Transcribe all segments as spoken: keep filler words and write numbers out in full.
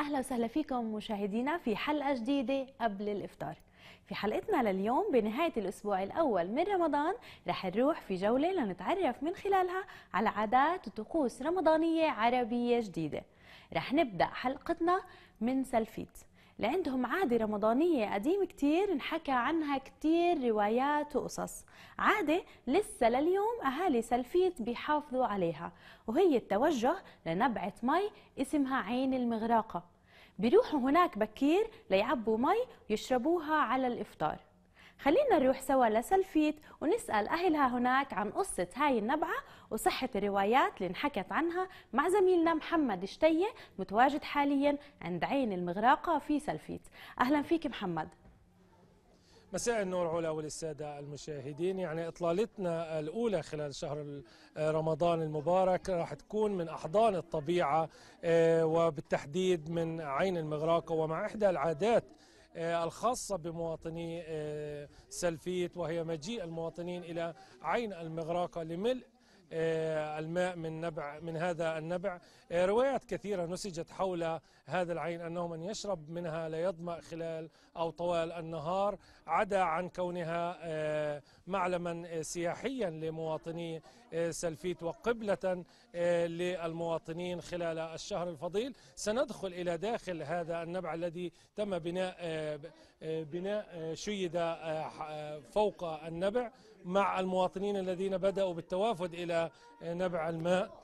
أهلا وسهلا فيكم مشاهدينا في حلقة جديدة قبل الإفطار. في حلقتنا لليوم بنهاية الأسبوع الأول من رمضان رح نروح في جولة لنتعرف من خلالها على عادات وطقوس رمضانية عربية جديدة. رح نبدأ حلقتنا من سلفيت اللي عندهم عادة رمضانية قديمة كتير انحكى عنها كتير روايات وقصص، عادة لسه لليوم أهالي سلفيت بيحافظوا عليها، وهي التوجه لنبعة مي اسمها عين المغراقة. بيروحوا هناك بكير ليعبوا مي ويشربوها على الإفطار. خلينا نروح سوا لسلفيت ونسأل أهلها هناك عن قصة هاي النبعة وصحة الروايات اللي انحكت عنها مع زميلنا محمد شتية متواجد حاليا عند عين المغراقة في سلفيت. أهلا فيك محمد. مساء النور علا وللسادة المشاهدين. يعني إطلالتنا الأولى خلال شهر رمضان المبارك راح تكون من أحضان الطبيعة وبالتحديد من عين المغراقة، ومع إحدى العادات الخاصة بمواطني سلفيت وهي مجيء المواطنين إلى عين المغراقة لملء الماء من نبع من هذا النبع. روايات كثيرة نسجت حول هذا العين أنه من يشرب منها لا يظمأ خلال أو طوال النهار، عدا عن كونها معلما سياحيا لمواطني سلفيت وقبلة للمواطنين خلال الشهر الفضيل. سندخل إلى داخل هذا النبع الذي تم بناء بناء شيد فوق النبع مع المواطنين الذين بدأوا بالتوافد إلى نبع الماء.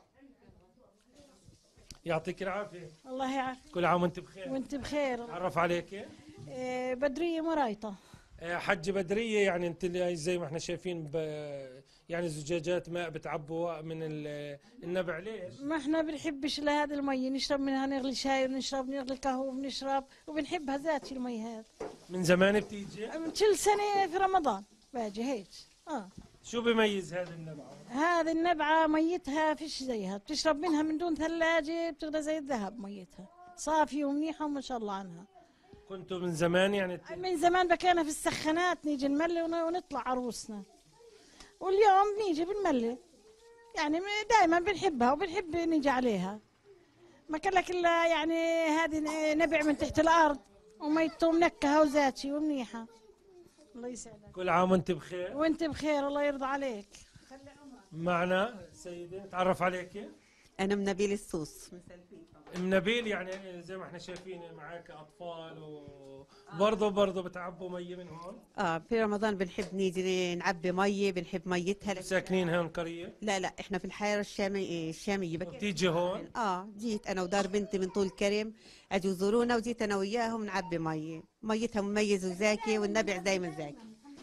يعطيك العافية. الله يعافيك. كل عام وانت بخير. وانت بخير. تعرف عليك. إيه بدرية مرايطة. حج بدرية، يعني انت زي ما احنا شايفين يعني زجاجات ماء بتعبوا من النبع. ليش؟ ما احنا بنحبش لهذا المي، نشرب منها نغلي شاي ونشرب نغلي قهوة ونشرب وبنحبها ذات المي هذا. من زمان بتيجي؟ من كل سنة في رمضان باجي هيك. اه شو بيميز هذه النبعة؟ هذه النبعة ميتها فيش زيها، بتشرب منها من دون ثلاجة بتغلى زي الذهب، ميتها صافية ومنيحة وما شاء الله عنها. كنتوا من زمان يعني؟ من زمان بكينا في السخانات نيجي نملي ونطلع عروسنا، واليوم بنيجي بنملي، يعني دائما بنحبها وبنحب نيجي عليها. ما كان لك الا يعني هذه نبع من تحت الارض وميته منكهه وزاتشي ومنيحه. الله يسعدك. كل عام وانت بخير. وانت بخير الله يرضى عليك. خلي عمرك. معنا سيدي نتعرف عليك. انا من نبيل السوس من سلفيت. من نبيل، يعني زي ما احنا شايفين معاك اطفال وبرضه برضه بتعبوا مي من هون. اه في رمضان بنحب نيجي نعبي مي، بنحب ميتها. ساكنين هون قريه؟ لا لا احنا في الحاره الشاميه الشاميه. بتيجي هون؟ اه جيت انا ودار بنتي من طول كرم اجوا يزورونا، وجيت انا وياهم نعبي مي، ميتها مميز وزاكي والنبع دايما زاكي.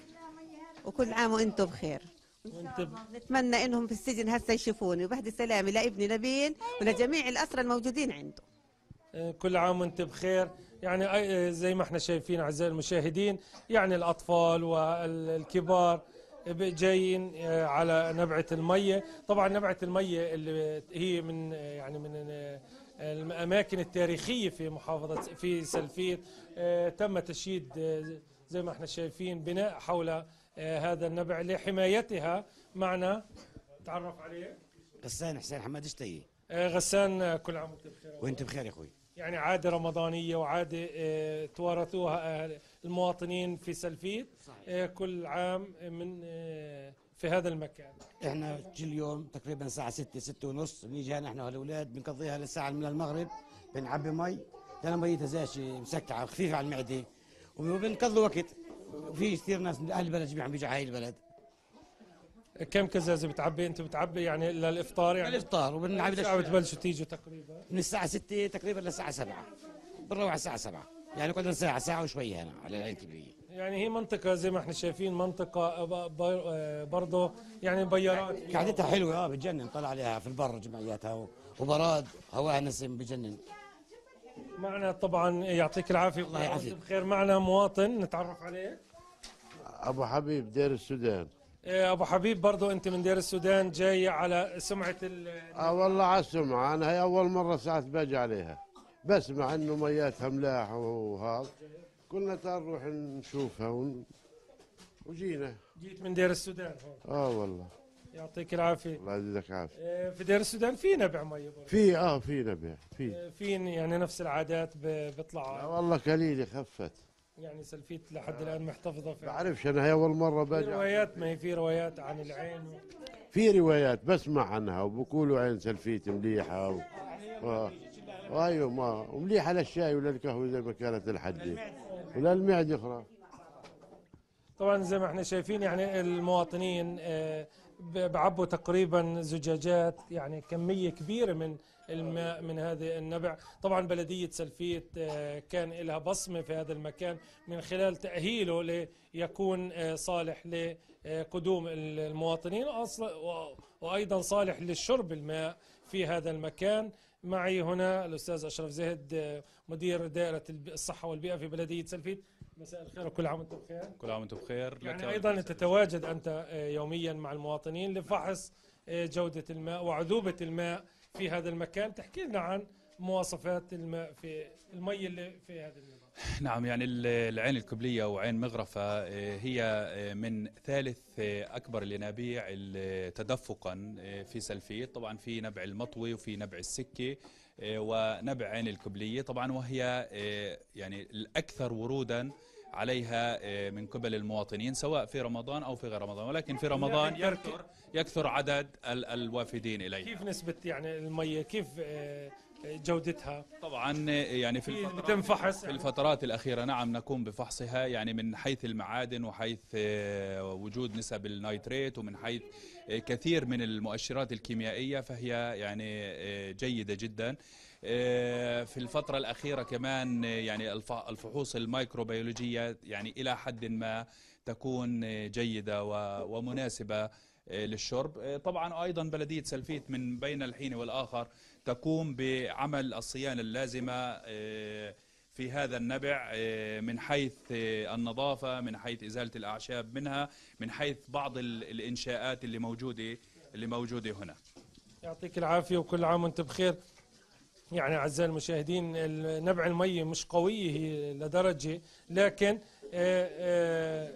وكل عام وانتم بخير. وانت ب... نتمنى انهم في السجن هسه يشوفوني، وبهدي سلامي لابني نبيل ولجميع الاسرى الموجودين عنده. كل عام وانت بخير. يعني زي ما احنا شايفين اعزائي المشاهدين، يعني الاطفال والكبار جايين على نبعة المية. طبعا نبعة المية اللي هي من يعني من الاماكن التاريخية في محافظة في سلفيت. تم تشييد زي ما احنا شايفين بناء حول هذا النبع لحمايتها. معنا تعرف عليه غسان حسين حماد شتي. غسان كل عام وانت بخير. وانت بخير يا اخوي. يعني عادة رمضانية وعادة اه توارثوها المواطنين في سلفيت. اه كل عام من اه في هذا المكان. احنا كل يوم تقريبا الساعة ستة ستة ونص بنيجي نحن والاولاد بنقضيها للساعة من المغرب، بنعبي مي لأن ميتها زاشي مسكعة خفيفة على المعدة، وبنقضي وقت. في كثير ناس من اهل البلد جميعا بيجوا على هاي البلد. كم كزازه بتعبي انت؟ بتعبي يعني للافطار؟ يعني للافطار. وبنعبي الساعه بتبلشوا تيجوا تقريبا من الساعه ستة تقريبا للساعه سبعة، بنروح الساعه سبعة، يعني كلنا ساعه ساعه وشوي هنا على العين الكبريه. يعني هي منطقه زي ما احنا شايفين منطقه برضه يعني بيارات، قعدتها حلوه اه بتجنن. طلع عليها في البر جمعياتها وبراد هواها نسم بجنن. معنا طبعا يعطيك العافيه. الله يعافيك. بخير. معنا مواطن نتعرف عليه. ابو حبيب دير السودان. ابو حبيب برضه انت من دير السودان جاي على سمعه ال اه والله على السمعه. انا هي اول مره ساعات باجي عليها، بسمع انه مياتها ملاح وهذا، كنا نروح نشوفها ون... وجينا. جيت من دير السودان هون؟ اه والله. يعطيك العافيه. الله يجزاك عافيه. آه، في دير السودان في نبع مي برضه؟ في اه في نبع في آه، في يعني نفس العادات ب- لا بيطلع والله قليله خفت. يعني سلفيت لحد الان محتفظه في بعرفش انا هي اول مره في باجي. روايات، ما هي في روايات عن العين و... في روايات بسمع عنها وبقولوا عين سلفيت مليحه و... و... وايوه ما ومليحه للشاي وللقهوه زي ما كانت الحديد وللمعده اخرى. طبعا زي ما احنا شايفين يعني المواطنين آه، ب- بعبوا تقريبا زجاجات، يعني كميه كبيره من الماء من هذا النبع. طبعا بلديه سلفيت آه، كان لها بصمه في هذا المكان من خلال تاهيله ليكون آه، صالح لقدوم المواطنين، وأصل- و- وايضا صالح للشرب الماء في هذا المكان. معي هنا الاستاذ اشرف زهد آه، مدير دائره الب- الصحه والبيئه في بلديه سلفيت. مساء الخير وكل عام وانتم بخير. كل عام وانتم بخير. يعني ايضا تتواجد انت آه، يوميا مع المواطنين لفحص آه، جوده الماء وعذوبه الماء في هذا المكان. تحكي لنا عن مواصفات الماء في المي اللي في هذا المكان. نعم، يعني ال- العين الكبلية وعين مغرفة آه، هي آه، من ثالث آه، أكبر الينابيع ال- تدفقا آه، في سلفيت. طبعا في نبع المطوي وفي نبع السكة آه، ونبع عين الكبلية طبعا، وهي آه، يعني الأكثر ورودا عليها آه، من قبل المواطنين سواء في رمضان أو في غير رمضان، ولكن في رمضان يكثر يكثر عدد ال- الوافدين إليه. كيف نسبه يعني المي، كيف آه، جودتها؟ طبعا آه، يعني في في الفترات بتم فحص في الفترات الأخيرة نعم نقوم بفحصها، يعني من حيث المعادن وحيث آه، وجود نسب النيتريت ومن حيث آه، كثير من المؤشرات الكيميائية، فهي يعني آه، جيدة جدا. آه، في الفترة الأخيرة كمان آه، يعني الف- الفحوص الميكروبيولوجية يعني إلى حد ما تكون آه، جيدة و- ومناسبة آه، للشرب. آه، طبعا أيضا بلدية سلفيت من بين الحين والآخر تقوم بعمل الصيانة اللازمة آه، في هذا النبع آه، من حيث آه، النظافة، من حيث إزالة الأعشاب منها، من حيث بعض ال- الإنشاءات اللي موجودة اللي موجودة هنا. يعطيك العافيه وكل عام وانتم بخير. يعني اعزائي المشاهدين، نبع المي مش قويه هي لدرجه، لكن آه، آه،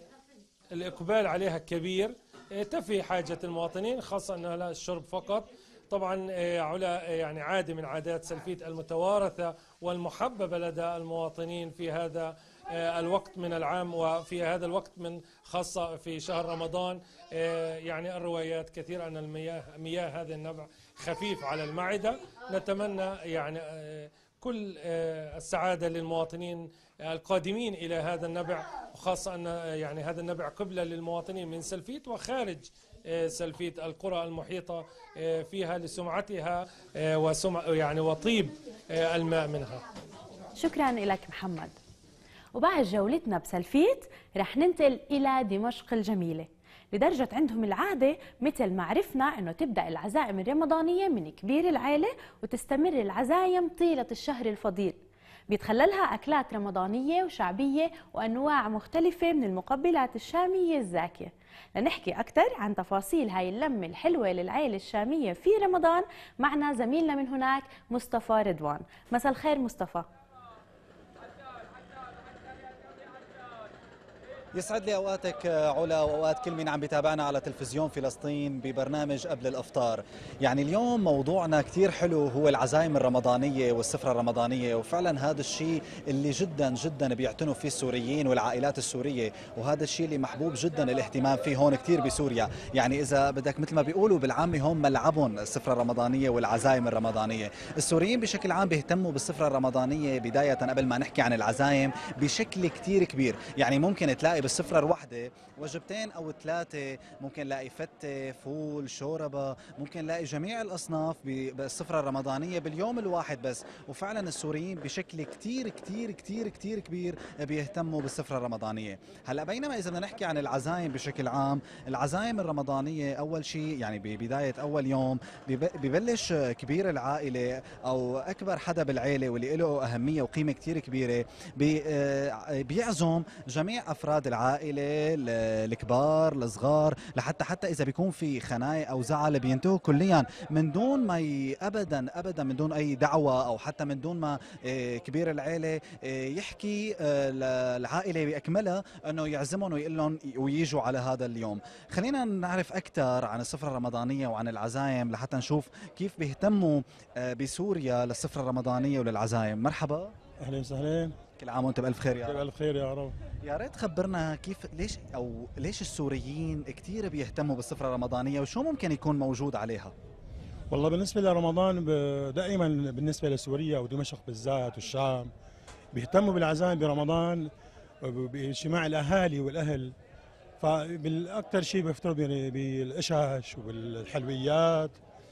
الإقبال عليها كبير. آه، تفي حاجة المواطنين، خاصة أنها لا الشرب فقط. طبعا آه، علا آه، يعني عادة من عادات سلفيت المتوارثة والمحببة لدى المواطنين في هذا آه، الوقت من العام، وفي هذا الوقت من خاصة في شهر رمضان. آه، يعني الروايات كثيرة أن المياه مياه هذا النبع خفيف على المعدة. نتمنى يعني آه، كل آه، السعادة للمواطنين القادمين إلى هذا النبع، وخاصة أن يعني هذا النبع قبلة للمواطنين من سلفيت وخارج آه، سلفيت، القرى المحيطة آه، فيها لسمعتها آه، وسمع يعني وطيب آه، الماء منها. شكرا لك محمد. وبعد جولتنا بسلفيت رح ننتقل إلى دمشق الجميلة، لدرجة عندهم العادة مثل ما عرفنا أنه تبدأ العزائم الرمضانية من كبير العائلة وتستمر العزايم طيلة الشهر الفضيل. بيتخللها أكلات رمضانية وشعبية وأنواع مختلفة من المقبلات الشامية الزاكية. لنحكي أكثر عن تفاصيل هاي اللمة الحلوة للعائلة الشامية في رمضان معنا زميلنا من هناك مصطفى رضوان. مساء الخير مصطفى. يسعد لي اوقاتك علا واوقات كل مين عم بيتابعنا على تلفزيون فلسطين ببرنامج قبل الافطار. يعني اليوم موضوعنا كثير حلو، هو العزائم الرمضانيه والسفره الرمضانيه، وفعلا هذا الشيء اللي جدا جدا بيعتنوا فيه السوريين والعائلات السوريه، وهذا الشيء اللي محبوب جدا الاهتمام فيه هون كثير بسوريا. يعني اذا بدك مثل ما بيقولوا بالعامي هون ملعبهم السفره الرمضانيه والعزائم الرمضانيه. السوريين بشكل عام بيهتموا بالسفره الرمضانيه بدايه قبل ما نحكي عن العزائم بشكل كثير كبير. يعني ممكن تلاقي بالسفرة الواحدة وجبتين أو ثلاثة، ممكن نلاقي فتة، فول، شوربة، ممكن نلاقي جميع الأصناف بالسفرة الرمضانية باليوم الواحد بس. وفعلا السوريين بشكل كتير كتير كتير كتير كبير بيهتموا بالسفرة الرمضانية. هلا بينما إذا بدنا نحكي عن العزائم بشكل عام، العزائم الرمضانية أول شيء يعني ببداية أول يوم ببلش كبير العائلة أو أكبر حدا بالعائلة واللي له أهمية وقيمة كتير كبيرة بيعزم جميع أفراد العائله، ال- الكبار، الصغار، لحتى حتى اذا بيكون في خناقه او زعل بينتهوا كليا من دون ما ي... ابدا ابدا من دون اي دعوه، او حتى من دون ما آه، كبير العيله آه، يحكي آه، للعائله باكملها انه يعزمهم ويقول لهم ويجوا على هذا اليوم. خلينا نعرف اكثر عن السفره الرمضانيه وعن العزايم لحتى نشوف كيف بيهتموا آه، بسوريا للسفره الرمضانيه وللعزايم. مرحبا، اهلا وسهلا. كل عام وانت بالف خير يا رب. بالف خير يا رب. يا ريت خبرنا كيف ليش او ليش السوريين كثير بيهتموا بالسفره الرمضانيه وشو ممكن يكون موجود عليها؟ والله بالنسبه لرمضان ب- دائما بالنسبه لسوريا ودمشق بالذات والشام بيهتموا بالعزائم برمضان باجتماع الاهالي والاهل. فبالاكثر شيء بيفطروا بال- بالاشاش وبالحلويات.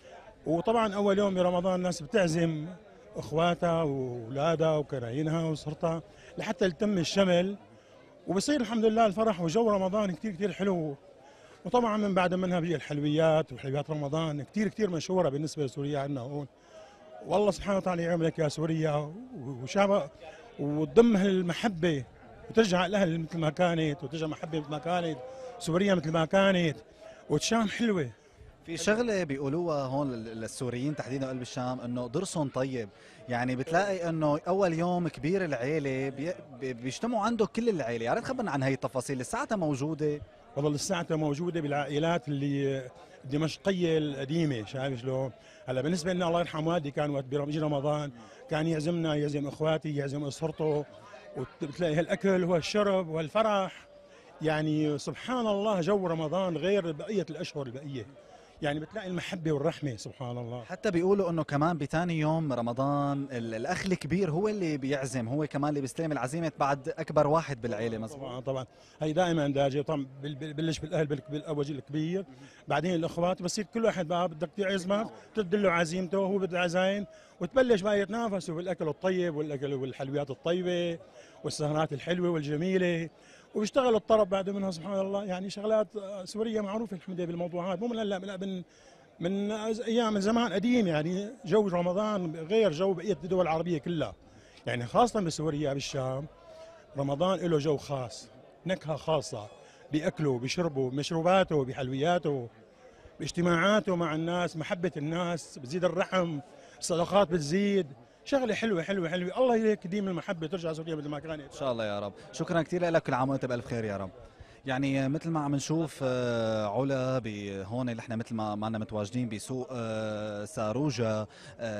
وطبعا اول يوم برمضان الناس بتعزم اخواتها واولادها وكراهينها وصرتها لحتى يتم الشمل، وبصير الحمد لله الفرح وجو رمضان كثير كثير حلو. وطبعا من بعد منها بيجي الحلويات، وحلويات رمضان كثير كثير مشهوره بالنسبه لسوريا عندنا هون. والله سبحانه وتعالى يعملك يا سوريا وشعبها وتضم المحبه وترجع الاهل مثل ما كانت، وترجع محبه مثل ما كانت، سوريا مثل ما كانت، وتشام حلوه. في شغله بيقولوها هون للسوريين تحديدا قلب الشام انه درسهم طيب، يعني بتلاقي انه اول يوم كبير العيله بي- بي- بيجتمعوا عنده كل العيله. يا ريت خبرنا عن هي التفاصيل، لساتها موجوده؟ والله لساتها موجوده بالعائلات اللي الدمشقيه القديمه، شايف شلون؟ هلا بالنسبه لنا الله يرحم والدي كان وقت بيجي رمضان كان يعزمنا، يعزم اخواتي، يعزم اسرته، وبتلاقي هالاكل والشرب والفرح. يعني سبحان الله جو رمضان غير بقيه الاشهر البقيه، يعني بتلاقي المحبه والرحمه سبحان الله. حتى بيقولوا انه كمان بتاني يوم رمضان ال- الاخ الكبير هو اللي بيعزم، هو كمان اللي بيستلم العزيمه بعد اكبر واحد بالعيله. مزبوط؟ طبعا طبعا هي دائما داجه. طبعا بال- بال- بلش بالاهل بال- بالاول الكبير، بعدين الاخوات، بصير كل واحد بقى بدك تعزمه تدله عزيمته وهو بده عزايم، وتبلش بقى يتنافسوا بالاكل الطيب والاكل والحلويات الطيبه والسهرات الحلوه والجميله، وبيشتغلوا الطرب بعد منها سبحان الله. يعني شغلات سوريه معروفه الحمد لله بالموضوعات، مو من هلا لا من من ايام زمان قديم. يعني جو رمضان غير جو بقيه الدول العربيه كلها، يعني خاصه بسوريا بالشام رمضان له جو خاص، نكهه خاصه باكله بشربه بمشروباته بحلوياته باجتماعاته مع الناس، محبه الناس بتزيد الرحم، الصدقات بتزيد، شغله حلوه حلوه حلوه. الله يهيك ديم المحبه ترجع سوريا مثل ما كانت ان شاء الله يا رب. شكرا كثير لك، كل عام وانت بالف خير يا رب. يعني مثل ما عم نشوف آه، علا هون اللي احنا مثل ما معنا متواجدين بسوق آه، ساروجا آه،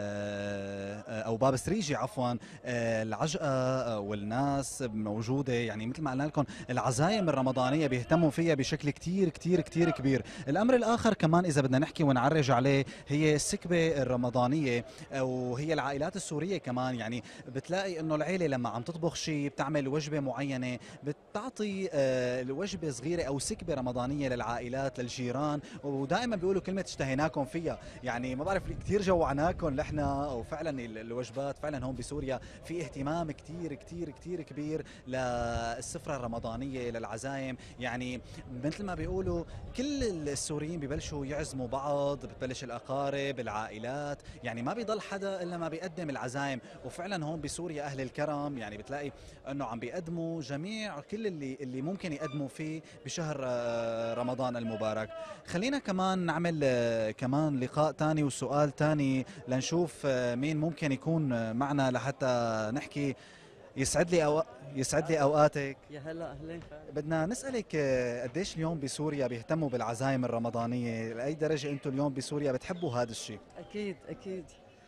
آه، او باب سريجي عفوا، آه، العجقه آه، والناس موجوده. يعني مثل ما قلنا لكم العزايم الرمضانيه بيهتموا فيها بشكل كتير كتير كتير كبير. الامر الاخر كمان اذا بدنا نحكي ونعرج عليه هي السكبه الرمضانيه، وهي العائلات السوريه كمان. يعني بتلاقي انه العيله لما عم تطبخ شيء بتعمل وجبه معينه بتعطي آه، الوجبه صغيره او سكبه رمضانيه للعائلات للجيران، ودائما بيقولوا كلمه اشتهيناكم فيها. يعني ما بعرف كثير جوعناكم نحن، وفعلا ال- الوجبات فعلا هون بسوريا في اهتمام كثير كثير كثير كبير للسفره الرمضانيه للعزايم. يعني مثل ما بيقولوا كل السوريين ببلشوا يعزموا بعض، بتبلش الاقارب العائلات، يعني ما بيضل حدا الا ما بيقدم العزايم. وفعلا هون بسوريا اهل الكرم، يعني بتلاقي انه عم بيقدموا جميع كل اللي اللي ممكن يقدموا فيه بشهر آه، رمضان المبارك. خلينا كمان نعمل آه، كمان لقاء تاني وسؤال تاني لنشوف آه، مين ممكن يكون آه، معنا لحتى نحكي. يسعد لي أو... يسعد لي اوقاتك. يا هلا اهلين. بدنا نسالك آه، قديش اليوم بسوريا بيهتموا بالعزايم الرمضانيه؟ لاي درجه انتم اليوم بسوريا بتحبوا هذا الشيء؟ اكيد اكيد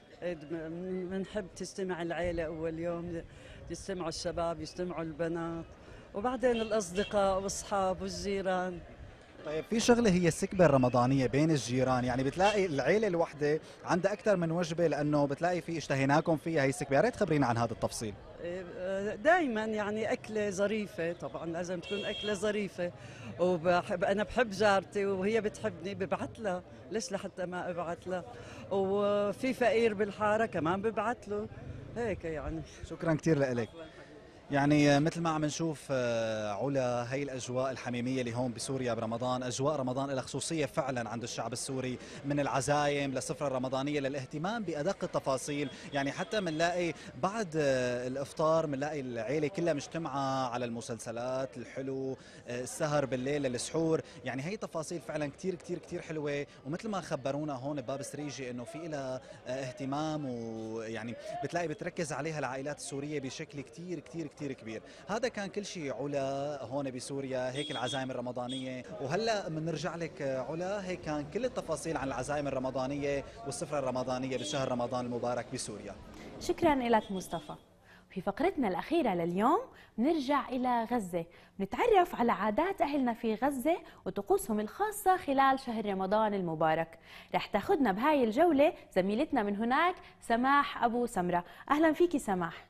بنحب تجتمع العيله اول يوم، يجتمعوا الشباب يجتمعوا البنات، وبعدين الاصدقاء واصحاب والجيران. طيب في شغله هي السكبه الرمضانيه بين الجيران، يعني بتلاقي العيله الوحده عندها اكثر من وجبه لانه بتلاقي في اشتهيناكم فيها هي السكبه. يا ريت خبرينا عن هذا التفصيل. دائما يعني اكله ظريفه، طبعا لازم تكون اكله ظريفه، وبحب انا بحب جارتي وهي بتحبني ببعث لها، ليش لحتى ما ابعث لها؟ وفي فقير بالحاره كمان ببعث له، هيك يعني. شكرا كثير لك. يعني مثل ما عم نشوف علا، هي الاجواء الحميميه اللي هون بسوريا برمضان، اجواء رمضان لها خصوصيه فعلا عند الشعب السوري، من العزايم للسفره الرمضانيه للاهتمام بادق التفاصيل. يعني حتى بنلاقي بعد الافطار بنلاقي العيله كلها مجتمعه على المسلسلات الحلو، السهر بالليل، السحور. يعني هي تفاصيل فعلا كثير كثير كثير حلوه، ومثل ما خبرونا هون بباب سريجي انه في لها اهتمام، ويعني بتلاقي بتركز عليها العائلات السوريه بشكل كثير كثير كثير كبير. هذا كان كل شيء علا هون بسوريا، هيك العزائم الرمضانيه. وهلا بنرجع لك علا، هيك كان كل التفاصيل عن العزائم الرمضانيه والسفره الرمضانيه بشهر رمضان المبارك بسوريا. شكرا لك مصطفى. في فقرتنا الأخيرة لليوم بنرجع إلى غزة، بنتعرف على عادات أهلنا في غزة وطقوسهم الخاصة خلال شهر رمضان المبارك. رح تاخدنا بهاي الجولة زميلتنا من هناك سماح أبو سمرة. أهلا فيكي سماح.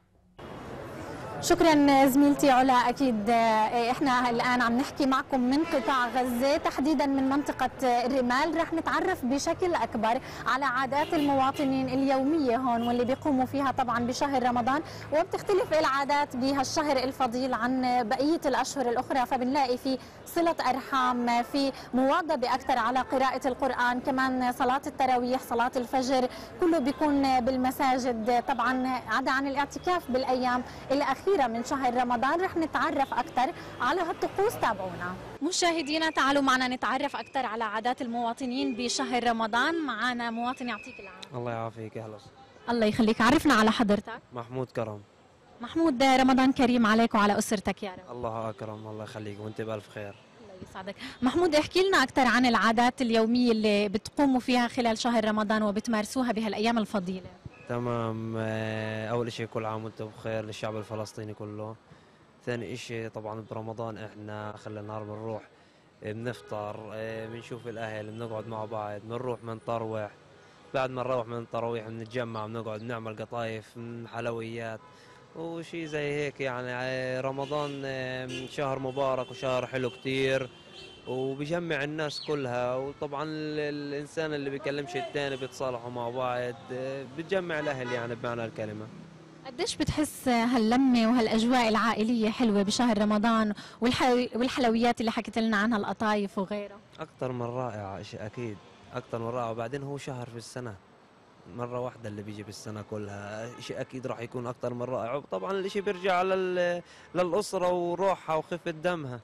شكرا زميلتي علا. اكيد احنا الان عم نحكي معكم من قطاع غزه، تحديدا من منطقه الرمال. رح نتعرف بشكل اكبر على عادات المواطنين اليوميه هون واللي بيقوموا فيها طبعا بشهر رمضان، وبتختلف العادات بهالشهر الفضيل عن بقيه الاشهر الاخرى. فبنلاقي في صله ارحام، في مواظبه اكثر على قراءه القران، كمان صلاه التراويح، صلاه الفجر، كله بيكون بالمساجد طبعا، عدا عن الاعتكاف بالايام الاخيره من شهر رمضان. رح نتعرف أكثر على هالطقوس، تابعونا. مشاهدينا تعالوا معنا نتعرف أكثر على عادات المواطنين بشهر رمضان. معنا مواطن يعطيك العافية. الله يعافيك. أهلا. الله يخليك. عرفنا على حضرتك. محمود كرم. محمود، رمضان كريم عليك وعلى أسرتك يا رب. الله أكرم. الله يخليك وأنت بألف خير. الله يسعدك. محمود، احكي لنا أكثر عن العادات اليومية اللي بتقوموا فيها خلال شهر رمضان وبتمارسوها بهالأيام الفضيلة. تمام. أول شيء كل عام وأنتم بخير للشعب الفلسطيني كله. ثاني شيء طبعا برمضان احنا خلال النهار بنروح بنفطر، بنشوف الأهل، بنقعد مع بعض، بنروح بنطروح. بعد ما نروح من التراويح بنتجمع، بنقعد بنعمل قطايف من حلويات وشيء زي هيك. يعني رمضان شهر مبارك وشهر حلو كتير وبيجمع الناس كلها، وطبعا الانسان اللي بيكلمش الثاني بيتصالحوا مع بعض، بتجمع الاهل يعني بمعنى الكلمه. قديش بتحس هاللمه وهالاجواء العائليه حلوه بشهر رمضان، والحلويات اللي حكيت لنا عنها، القطايف وغيرها؟ اكثر من رائعه، شيء اكيد اكثر من رائعه. وبعدين هو شهر في السنه، مره واحده اللي بيجي بالسنه كلها، شيء اكيد راح يكون اكثر من رائع. وطبعا الشيء بيرجع للاسره وروحها وخفه دمها.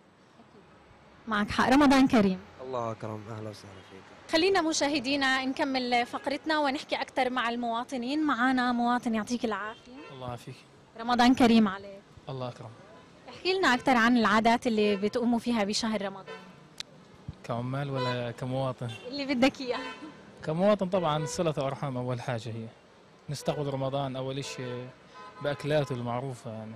معك حق. رمضان كريم. الله أكرم. أهلا وسهلا فيك. خلينا مشاهدينا نكمل فقرتنا ونحكي أكثر مع المواطنين. معنا مواطن يعطيك العافية. الله يعافيك. رمضان كريم عليك. الله أكرم. احكي لنا أكثر عن العادات اللي بتقوموا فيها بشهر رمضان. كعمال ولا كمواطن؟ اللي بدك إياه. كمواطن طبعا صلة الأرحام أول حاجة، هي نستقبل رمضان أول شيء بأكلاته المعروفة. يعني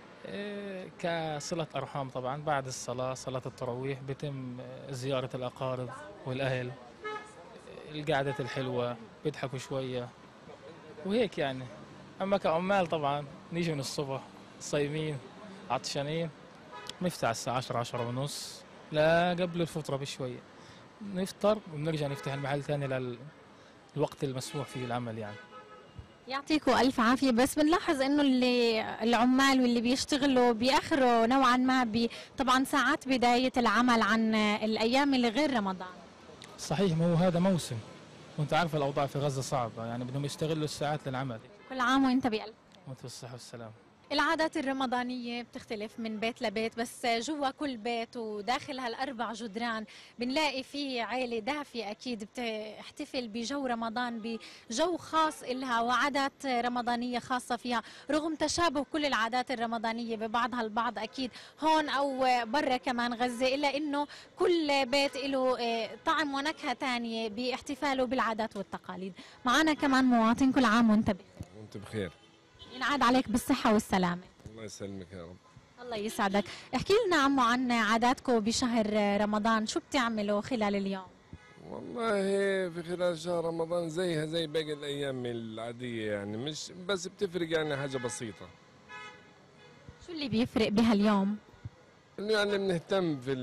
كصلة أرحام طبعا بعد الصلاة، صلاة التراويح، بيتم زيارة الأقارب والأهل، القعدة الحلوة، بيضحكوا شوية وهيك يعني. أما كعمال طبعا نيجي من الصبح صايمين عطشانين، نفتح الساعة عشرة عشرة ونص لا قبل الفطرة بشوية، نفطر وبنرجع نفتح المحل ثاني للوقت المسموح فيه العمل يعني. يعطيكم ألف عافية. بس بنلاحظ إنه اللي العمال واللي بيشتغلوا بيأخروا نوعا ما بي طبعا ساعات بداية العمل عن الأيام اللي غير رمضان. صحيح، ما هو هذا موسم وأنت عارف الأوضاع في غزة صعبة، يعني بدهم يستغلوا الساعات للعمل. كل عام وأنت بألف. وأنت بالصحة والسلام. العادات الرمضانية بتختلف من بيت لبيت، بس جوا كل بيت وداخل هالأربع جدران بنلاقي في عائلة دافية أكيد بتحتفل بجو رمضان، بجو خاص إلها وعادات رمضانية خاصة فيها، رغم تشابه كل العادات الرمضانية ببعضها البعض أكيد هون أو برا كمان غزة، إلا إنه كل بيت له طعم ونكهة تانية باحتفاله بالعادات والتقاليد. معنا كمان مواطن. كل عام وأنت بخير. وأنت بخير. ينعاد عليك بالصحة والسلامة. الله يسلمك يا رب. الله يسعدك. احكي لنا عمو عن عاداتكم بشهر رمضان، شو بتعملوا خلال اليوم؟ والله في خلال شهر رمضان زيها زي باقي الأيام العادية، يعني مش بس بتفرق يعني حاجة بسيطة. شو اللي بيفرق بهاليوم؟ إنه يعني بنهتم في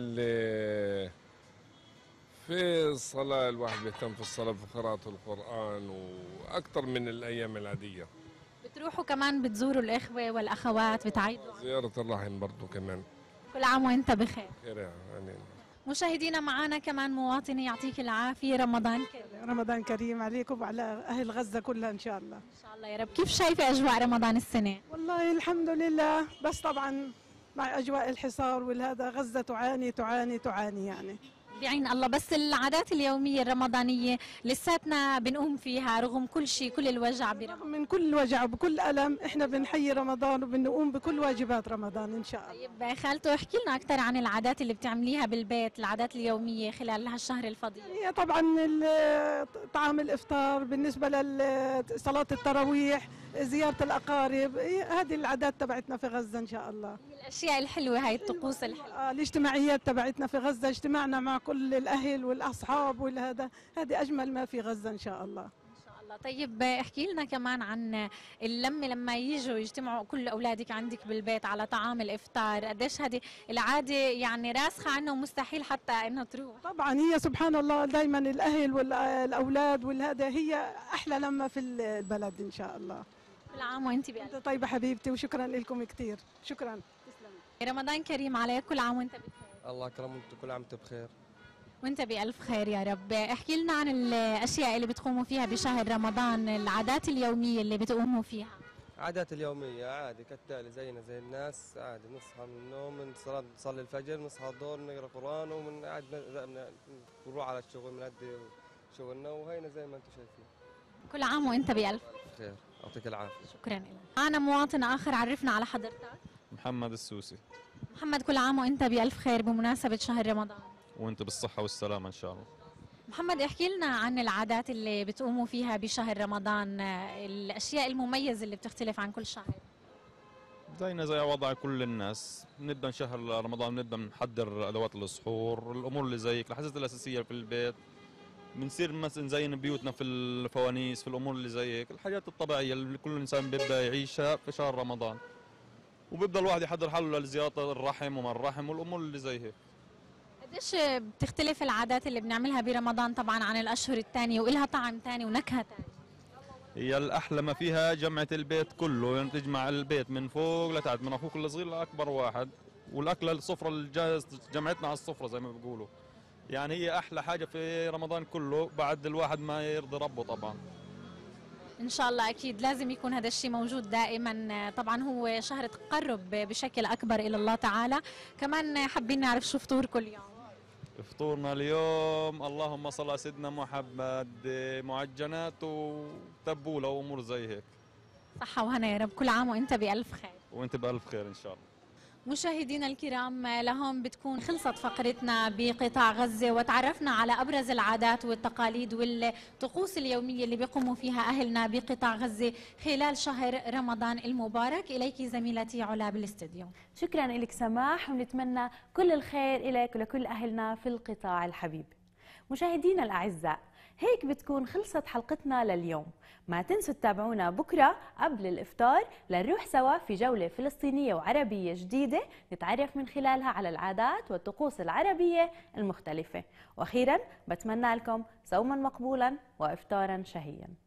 في الصلاة، الواحد بيهتم في الصلاة، في قراءة القرآن وأكثر من الأيام العادية. بتروحوا كمان بتزوروا الإخوة والأخوات بتعيدوا؟ زيارة الرحم برضه كمان. كل عام وأنت بخير. خير يعني. مشاهدينا معنا كمان مواطنة يعطيك العافية، رمضان كريم. رمضان كريم عليكم وعلى أهل غزة كلها إن شاء الله. إن شاء الله يا رب. كيف شايفة أجواء رمضان السنة؟ والله الحمد لله، بس طبعا مع أجواء الحصار والهذا غزة تعاني تعاني تعاني يعني. بعين الله، بس العادات اليومية الرمضانية لساتنا بنقوم فيها رغم كل شيء، كل الوجع برمضان. من كل وجع وبكل ألم احنا بنحيي رمضان وبنقوم بكل واجبات رمضان إن شاء الله. طيب خالته احكي لنا أكثر عن العادات اللي بتعمليها بالبيت، العادات اليومية خلال هالشهر الفضيل. هي طبعا طعام الإفطار، بالنسبة لصلاة التراويح، زيارة الأقارب، هذه العادات تبعتنا في غزة إن شاء الله. الأشياء الحلوة هاي الطقوس الحلوة. آه الاجتماعيات تبعتنا في غزة، اجتماعنا مع كل الأهل والأصحاب والهذا، هذه أجمل ما في غزة إن شاء الله. إن شاء الله. طيب احكي لنا كمان عن اللمة لما يجوا يجتمعوا كل أولادك عندك بالبيت على طعام الإفطار، قديش هذه العادة يعني راسخة عنا ومستحيل حتى إنها تروح؟ طبعا هي سبحان الله دائما الأهل والأولاد والهذا هي أحلى لمة في البلد إن شاء الله. كل عام وأنت بألف. أنت طيبة حبيبتي وشكرا لكم كثير، شكرا. تسلمي. رمضان كريم عليك، كل عام وأنت بخير. الله يكرمك، كل عام وأنت بخير. وانت بألف خير يا رب. احكي لنا عن الأشياء اللي بتقوموا فيها بشهر رمضان، العادات اليومية اللي بتقوموا فيها. عادات اليومية عادي كالتالي زينا زي الناس عادي، نصحى من النوم، من صلاة نصلي الفجر، نصحى الظهر، نقرا قرآن، ومن عاد نروح على الشغل، بنأدي شغلنا، وهينا زي ما انتم شايفين. كل عام وانت بألف خير، يعطيك العافية. شكرا لك. معنا مواطن آخر، عرفنا على حضرتك. محمد السوسي. محمد، كل عام وانت بألف خير بمناسبة شهر رمضان. وانت بالصحة والسلامة إن شاء الله. محمد، احكي لنا عن العادات اللي بتقوموا فيها بشهر رمضان، الأشياء المميزة اللي بتختلف عن كل شهر. زينا زي وضع كل الناس، بنبدا شهر رمضان بنبدا نحضر أدوات السحور، الأمور اللي زيك، الحاجات الأساسية في البيت. بنصير مثلا نزين بيوتنا في الفوانيس، في الأمور اللي زي هيك، الحاجات الطبيعية اللي كل إنسان بيبدا يعيشها في شهر رمضان. وبيبدا الواحد يحضر حاله لزيارة الرحم ومن الرحم والأمور اللي زي هيك. قديش بتختلف العادات اللي بنعملها برمضان طبعا عن الأشهر الثانية، وإلها طعم ثاني ونكهة ثانية؟ هي الأحلى ما فيها جمعة البيت كله، يعني تجمع البيت من فوق لتحت، من أخوك الصغير لأكبر واحد، والأكلة السفرة الجاهز جمعتنا على السفرة زي ما بيقولوا. يعني هي أحلى حاجة في رمضان كله بعد الواحد ما يرضي ربه طبعا. إن شاء الله أكيد لازم يكون هذا الشيء موجود دائما، طبعا هو شهر تقرب بشكل أكبر إلى الله تعالى. كمان حابين نعرف شو فطوركم اليوم؟ فطورنا اليوم اللهم صل على سيدنا محمد، معجنات وتبولة وأمور زي هيك. صحة وهنا يا رب، كل عام وأنت بألف خير. وأنت بألف خير إن شاء الله. مشاهدينا الكرام، لهم بتكون خلصت فقرتنا بقطاع غزة، وتعرفنا على أبرز العادات والتقاليد والطقوس اليومية اللي بيقوموا فيها أهلنا بقطاع غزة خلال شهر رمضان المبارك. إليك زميلتي علا بالاستديو. شكرا لك سماح، ونتمنى كل الخير إليك ولكل أهلنا في القطاع الحبيب. مشاهدينا الأعزاء، هيك بتكون خلصت حلقتنا لليوم. ما تنسوا تتابعونا بكرة قبل الإفطار لنروح سوا في جولة فلسطينية وعربية جديدة نتعرف من خلالها على العادات والطقوس العربية المختلفة. وأخيرا بتمنى لكم صوما مقبولا وإفطارا شهيا.